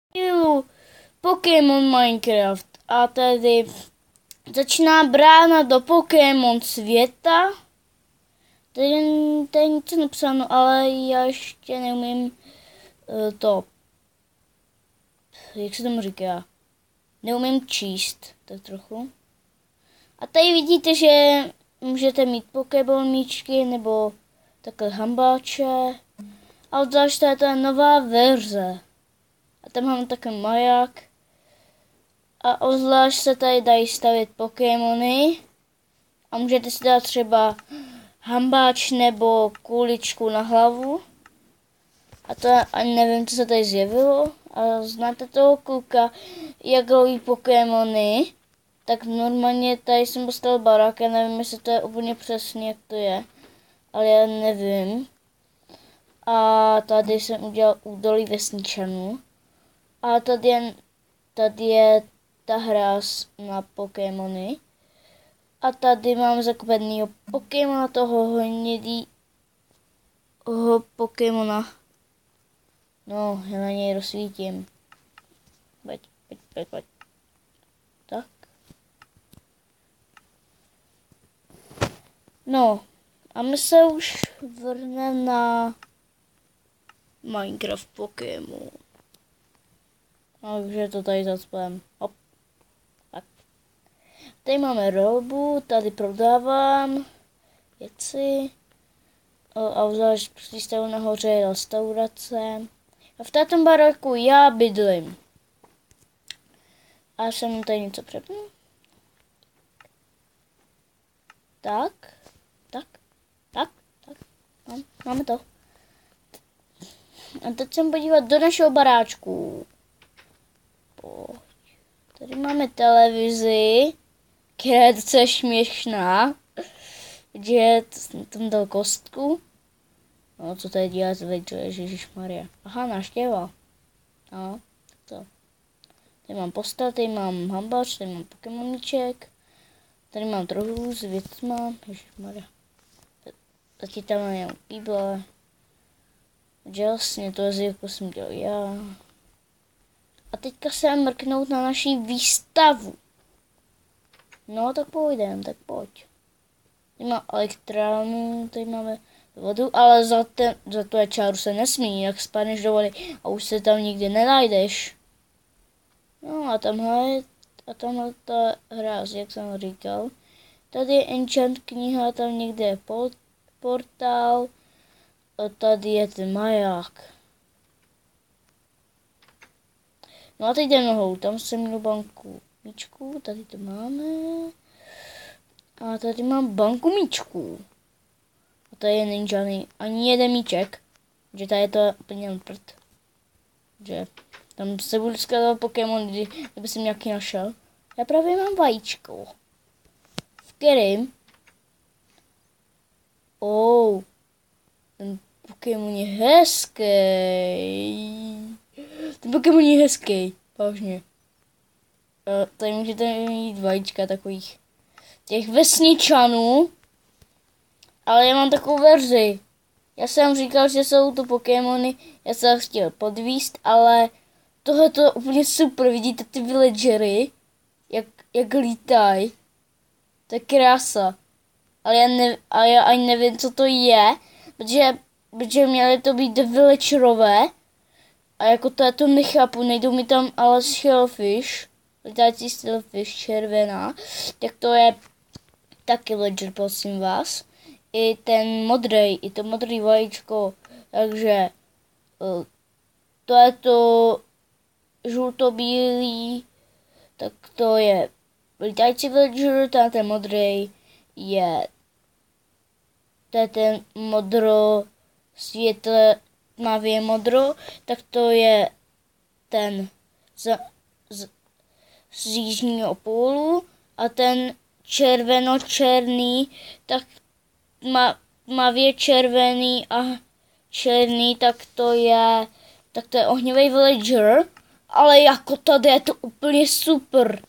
dílu Pokémon Minecraft a tedy začíná brána do Pokémon světa. Tady nic napsáno, ale já ještě neumím to, jak se tomu říká, neumím číst tak trochu. A tady vidíte, že můžete mít Pokéball míčky nebo takhle hambáče. A obzvlášť to je ta nová verze. A tam mám takový maják. A obzvlášť se tady dají stavět Pokémony. A můžete si dát třeba hambáč nebo kuličku na hlavu. A to ani nevím, co se tady zjevilo. A znáte toho kluka, jak loví Pokémony? Tak normálně tady jsem postavil barák, já nevím, jestli to je úplně přesně, jak to je. Ale já nevím. A tady jsem udělal údolí vesničanů. A tady je ta hra na Pokémony. A tady mám zakopenýho Pokémona, toho hnědýho Pokémona. No, já na něj rozsvítím. Pojď. Tak. No, a my se už vrhneme na Minecraft Pokémon. Takže to tady zacpem. Hop. Tak. Tady máme robu, tady prodávám věci. A vzdálež přístavu nahoře je restaurace. A v této baráku já bydlím. A jsem tady něco přepnu. Tak. Máme to. A teď jsem podívat do našeho baráčku. Pojď. Tady máme televizi, která je docela směšná. Že jsem tam dal kostku. No, co tady dělá zvětšo, ježišmarja. Aha, návštěva. No, to. Tady mám postel, tady mám hambáč, tady mám pokémoníček. Tady mám trochu s věcma, ježišmarja. Tady tam mám jenom píble. Jasně, to je jako jsem dělal já. A teďka se mrknout na naši výstavu. No, tak půjdem, tak pojď. Tady má elektránu, tady máme vodu, ale za tu čáru se nesmí, jak spadneš do vody a už se tam nikdy nenajdeš. No a tamhle ta hra, jak jsem říkal. Tady je enchant kniha, tam někde je portál. A tady je ten maják. No a teď jdem nohou, tam jsem měl banku míčků, tady to máme. A tady mám banku míčků. A tady není žádný ani jeden míček. Že tady je to úplně prd. Že tam se budu skládat Pokémon, kdyby jsem nějaký našel. Já právě mám vajíčko. V kterým? Ten Pokémon je hezký. Ten Pokémon je hezký, vážně. Tady můžete mít vajíčka takových těch vesničanů. Ale já mám takovou verzi. Já jsem říkal, že jsou to Pokémony, já jsem chtěl podvíst, ale tohle to je úplně super. Vidíte ty villagery, jak lítají. To je krása. Ale já ani nevím, co to je, protože měly to být villagerové. A jako to nechápu, nejdou mi tam ale shellfish, letácí shellfish červená, tak to je taky villager, prosím vás. I to modrý vajíčko, takže to je to žluto-bílý, tak to je letácí villager, ten modrý je, to je ten modro světle, tmavě modro, tak to je ten z jižního pólu a ten červeno-černý, tak tmavě červený a černý, tak to je ohnivý villager, ale jako tady je to úplně super.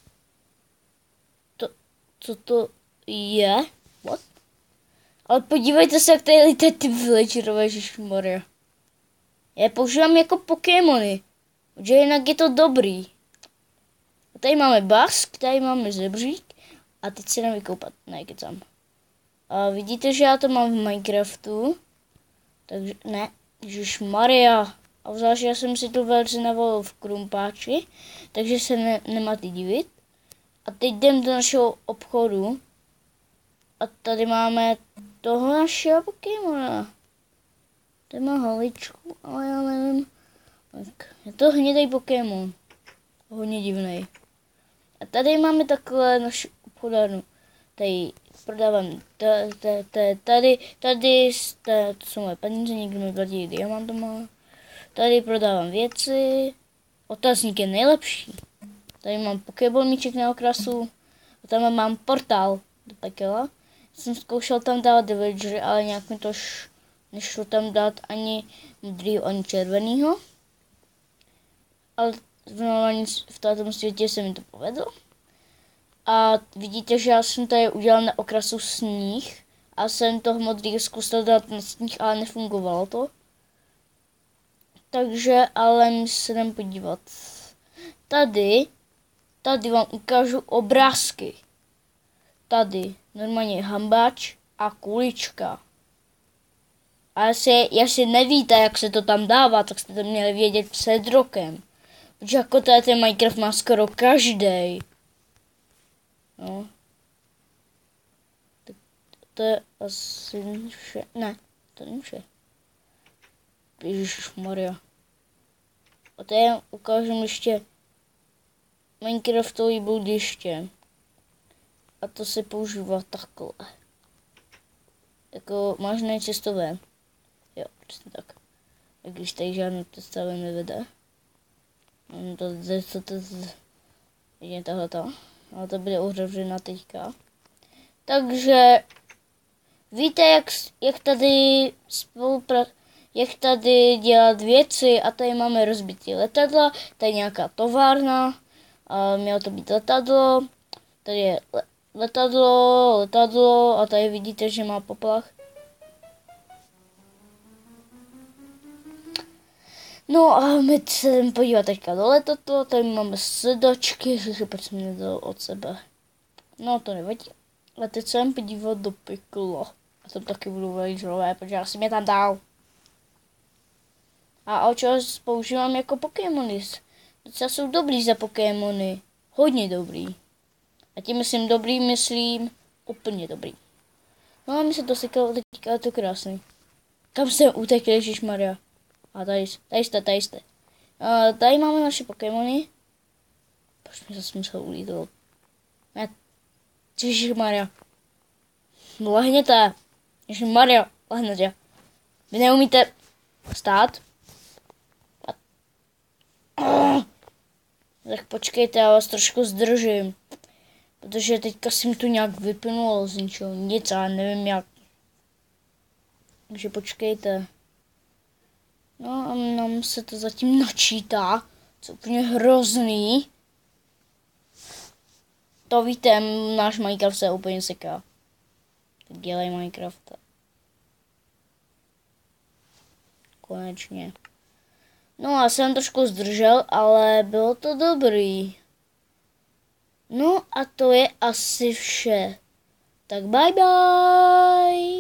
Co to je? What? Ale podívejte se, jak tady lítají ty villagerové, ježišmarja. Já je používám jako Pokémony. Protože jinak je to dobrý. A tady máme bask, tady máme zebřík a teď se jdem vykoupat. Ne, kecám. A vidíte, že já to mám v Minecraftu. Takže ne, ježišmarja. A zvlášť já jsem si tu verzi navolil v krumpáči, takže se nemáte divit. A teď jdem do našeho obchodu. A tady máme toho našeho Pokémona. Tady má haličku, ale já nevím. Tak, je to hnědej Pokémon. Hodně divnej. A tady máme takhle naši obchodárnu. Tady prodávám tady, to jsou moje peníze, někdo mi platí diamantama. Tady prodávám věci. Otazník je nejlepší. Tady mám Pokéball míček na okrasu. A tam mám portál do pekela. Jsem zkoušel tam dát villager, ale nějak mi to nešlo tam dát ani modrýho, ani červenýho. Ale v tomto světě se mi to povedlo. A vidíte, že já jsem tady udělal na okrasu sníh. A jsem toho modrýho zkusil dát na sníh, ale nefungovalo to. Takže ale my se jdem podívat. Tady vám ukážu obrázky. Tady normálně hambáč a kulička. A jestli nevíte, jak se to tam dává, tak jste to měli vědět před rokem. Protože jako tady ten Minecraft má skoro každý. No. Tak to je asi vše. Ne, to není vše. Ježišmarja. A tady ukážu ještě Minecraftový bludiště. A to se používá takhle. Jako možná cestové. Jo, přesně tak. A když tady žádnou cestově nevede. Je tohleto. Ale to bude uzavřena teďka. Takže víte, jak tady dělat věci. A tady máme rozbitý letadla. Tady nějaká továrna. A mělo to být letadlo. Tady je letadlo a tady vidíte, že má poplach. No a my se jdeme podívat teďka do letadla, tady máme sedačky, že proč jsem nedal od sebe. No to nevadí. A teď se jdem podívat do pekla. A tam taky budu vejřové, protože já jsem je tam dal. A očas používám jako Pokémony. Docela jsou dobrý za Pokémony. Hodně dobrý. A tím myslím úplně dobrý. No a mi se to sekalo teďka, to krásný. Kam jsem utekl, ježišmarja? A tady jste. A tady máme naše Pokémony. Proč mi zase musel ulítnout? Ne. Ježišmarja. Lehněte. Ježišmarja. Lehněte. Vy neumíte stát? Tak počkejte, já vás trošku zdržím. Protože teďka jsem tu nějak vypnul z ničeho nic, ale nevím jak. Takže počkejte. No a nám se to zatím načítá. Co úplně hrozný. To víte, náš Minecraft se úplně seká. Tak dělej Minecrafta. Konečně. No a jsem trošku zdržel, ale bylo to dobrý. No a to je asi vše. Tak bye bye.